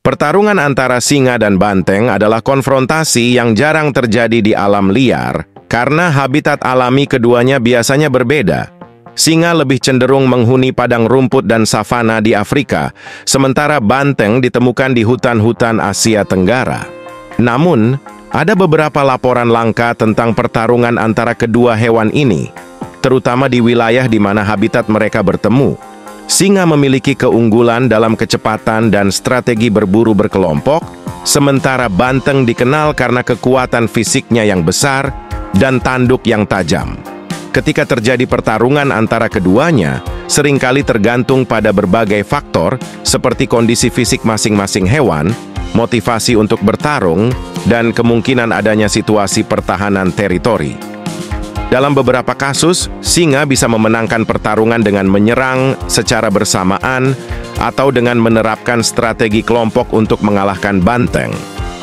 Pertarungan antara singa dan banteng adalah konfrontasi yang jarang terjadi di alam liar karena habitat alami keduanya biasanya berbeda. Singa lebih cenderung menghuni padang rumput dan savana di Afrika, sementara banteng ditemukan di hutan-hutan Asia Tenggara. Namun, ada beberapa laporan langka tentang pertarungan antara kedua hewan ini, terutama di wilayah di mana habitat mereka bertemu. Singa memiliki keunggulan dalam kecepatan dan strategi berburu berkelompok, sementara banteng dikenal karena kekuatan fisiknya yang besar dan tanduk yang tajam. Ketika terjadi pertarungan antara keduanya, seringkali tergantung pada berbagai faktor seperti kondisi fisik masing-masing hewan, motivasi untuk bertarung, dan kemungkinan adanya situasi pertahanan teritori. Dalam beberapa kasus, singa bisa memenangkan pertarungan dengan menyerang secara bersamaan atau dengan menerapkan strategi kelompok untuk mengalahkan banteng.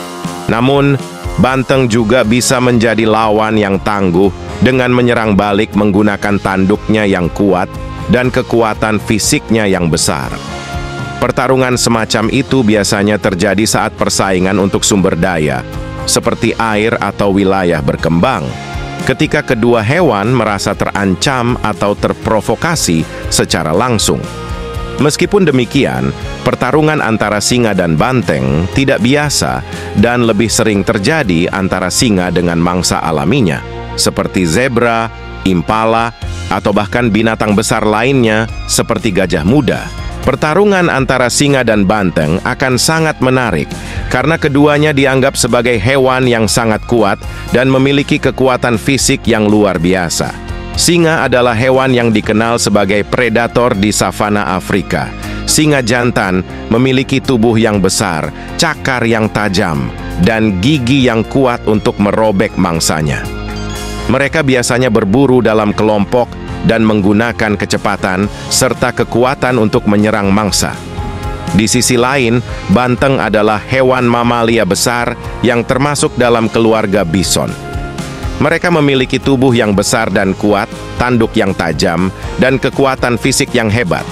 Namun, banteng juga bisa menjadi lawan yang tangguh dengan menyerang balik menggunakan tanduknya yang kuat dan kekuatan fisiknya yang besar. Pertarungan semacam itu biasanya terjadi saat persaingan untuk sumber daya, seperti air atau wilayah berkembang. Ketika kedua hewan merasa terancam atau terprovokasi secara langsung. Meskipun demikian, pertarungan antara singa dan banteng tidak biasa dan lebih sering terjadi antara singa dengan mangsa alaminya, seperti zebra, impala, atau bahkan binatang besar lainnya seperti gajah muda. Pertarungan antara singa dan banteng akan sangat menarik karena keduanya dianggap sebagai hewan yang sangat kuat dan memiliki kekuatan fisik yang luar biasa. Singa adalah hewan yang dikenal sebagai predator di savana Afrika. Singa jantan memiliki tubuh yang besar, cakar yang tajam, dan gigi yang kuat untuk merobek mangsanya. Mereka biasanya berburu dalam kelompok dan menggunakan kecepatan serta kekuatan untuk menyerang mangsa. Di sisi lain, banteng adalah hewan mamalia besar yang termasuk dalam keluarga bison. Mereka memiliki tubuh yang besar dan kuat, tanduk yang tajam, dan kekuatan fisik yang hebat.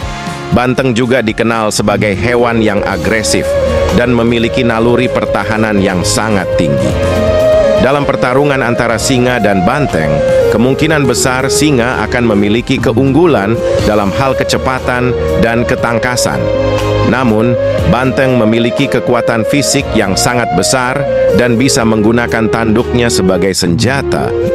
Banteng juga dikenal sebagai hewan yang agresif dan memiliki naluri pertahanan yang sangat tinggi. Dalam pertarungan antara singa dan banteng, kemungkinan besar singa akan memiliki keunggulan dalam hal kecepatan dan ketangkasan. Namun, banteng memiliki kekuatan fisik yang sangat besar dan bisa menggunakan tanduknya sebagai senjata